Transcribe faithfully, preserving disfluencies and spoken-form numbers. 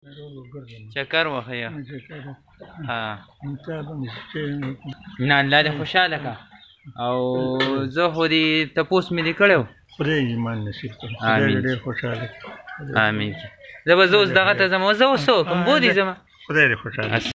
چکر وښیه ها نه الله دې خوشحاله که او زه خو دې تپوس مې دې کړی و خدای ایمان نصیب کړي خدای ډېر خوشحاله امین زه به زه اوس دغه ته ځم زه اوس څه وکړم بودې ځمه خدای دې خوشحاله